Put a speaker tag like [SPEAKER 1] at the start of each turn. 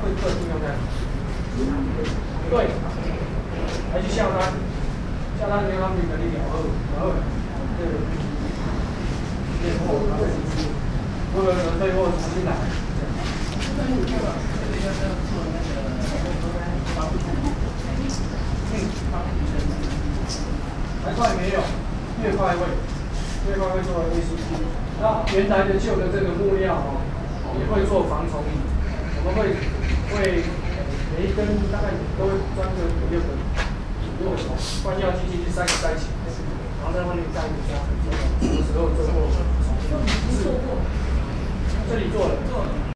[SPEAKER 1] 这个地方看，对，还去笑他，笑他让他们能力了后，对，练后，然后或者最后重新来。还快没有，越快会做 ACP。那原来的旧的这个木料哦，也会做防虫蚁。我们会每一根大概都会装个5、6个虫，灌药机进去塞起来，然后在外面盖一个章，什么时候做过虫？这里做了。